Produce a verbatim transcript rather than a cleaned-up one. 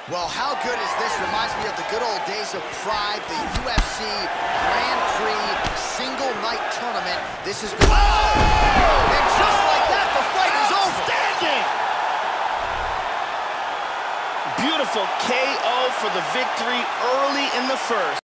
Well, how good is this? Reminds me of the good old days of Pride, the U F C Grand Prix single night tournament. This has been... Oh! And just like that, the fight is over. Standing! Beautiful K O for the victory early in the first.